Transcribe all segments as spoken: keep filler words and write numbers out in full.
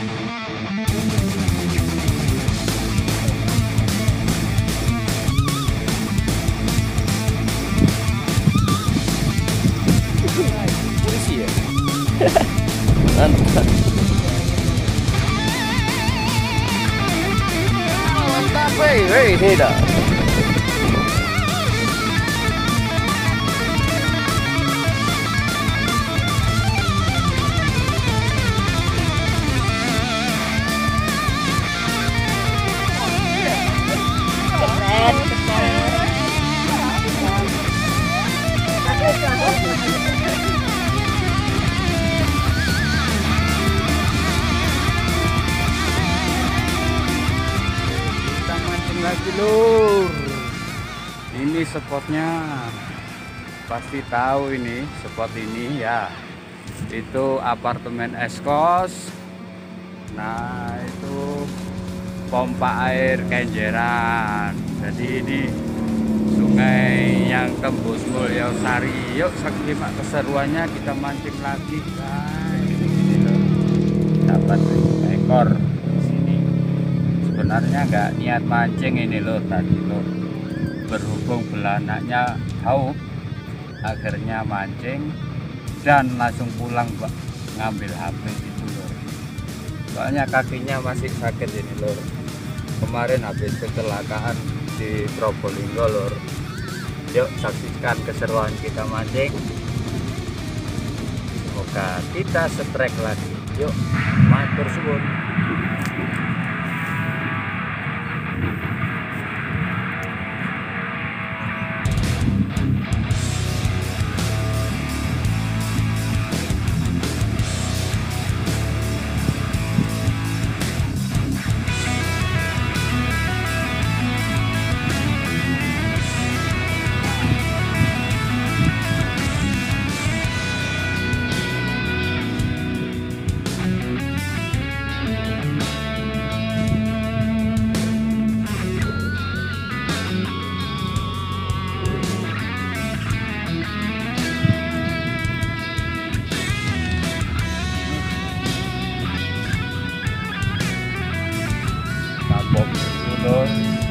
Polisi ya. Mantap. Mantap, hei, hei, hei dah. Kita mancing lagi lur. Ini spotnya pasti tahu ini spot ini ya. Itu apartemen Eskos. Nah itu pompa air Kenjeran. Jadi ini sungai yang tembus Mulyosari. Yuk simak keseruannya, kita mancing lagi guys. Ini loh, dapat ekor di sini. Sebenarnya nggak niat mancing ini loh tadi loh. Berhubung belanaknya jauh, akhirnya mancing dan langsung pulang Pak, ngambil H P gitu loh. Soalnya kakinya masih sakit ini loh. Kemarin habis kecelakaan di Probolinggo lor. Yuk saksikan keseruan kita mancing. Semoga kita strike lagi. Yuk matur suwun. Kapok lur.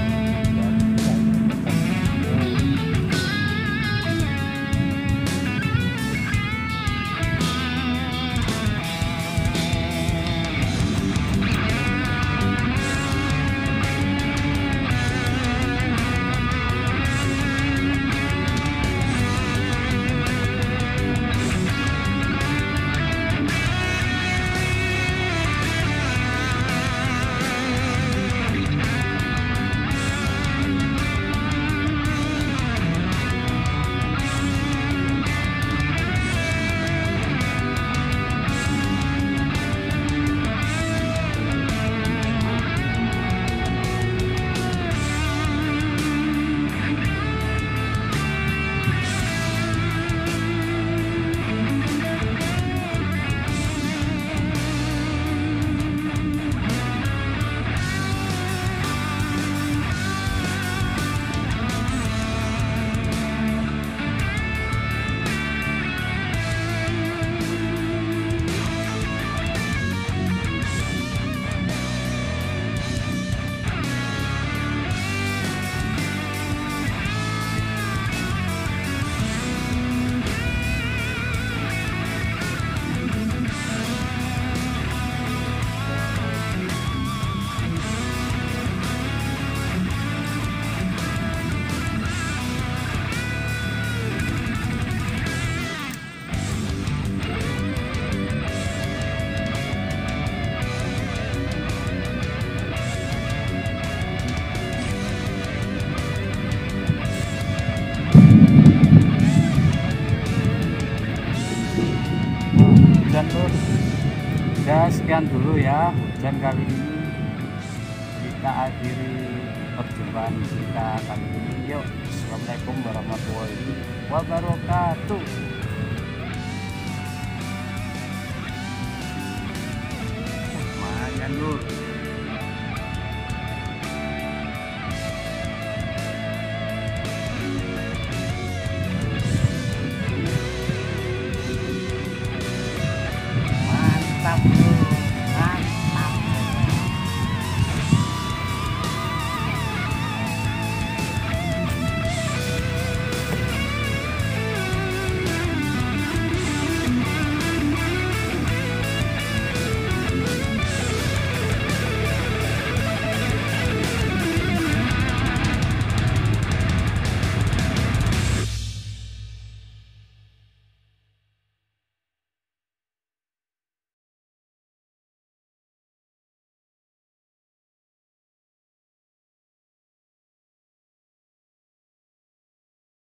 Hujan lur. Ya sekian dulu ya hujan kali ini. Kita akhiri perjumpaan kita kali ini. Yuk, assalamualaikum warahmatullahi wabarakatuh. Lumayan lur.